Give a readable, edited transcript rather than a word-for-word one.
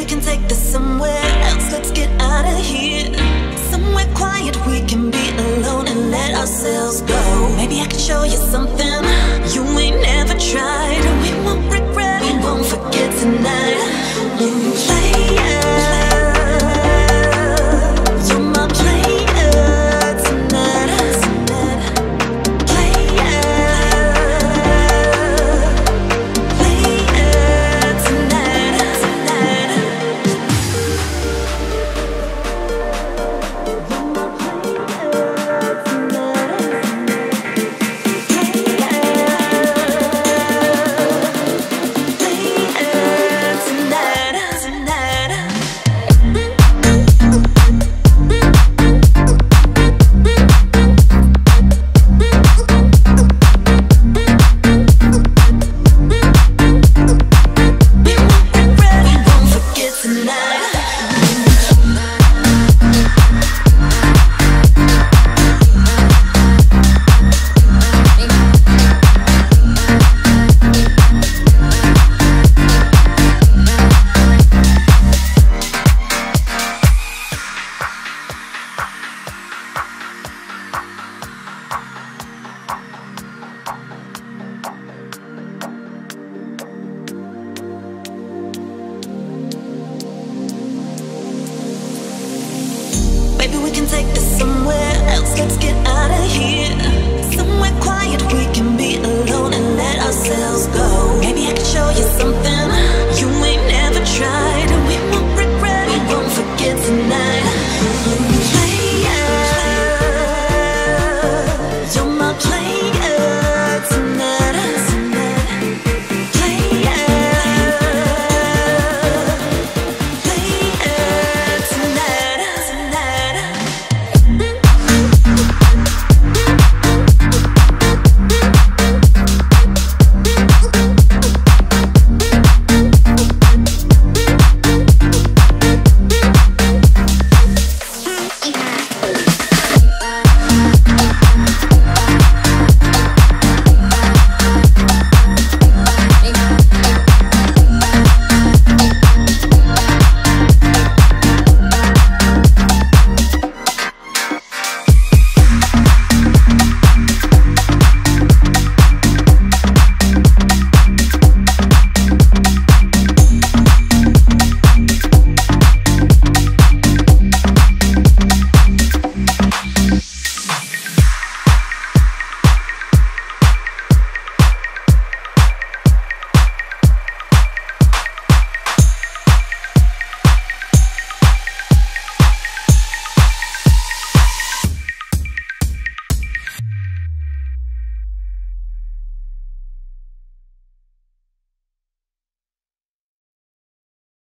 can take this somewhere else. Let's get out of here. Somewhere quiet we can be alone and let ourselves go. Maybe I can show you something you ain't never tried. We won't regret, we won't forget tonight. Player, you're my player tonight. Player tonight. Maybe we can take this somewhere else. Let's get out of here.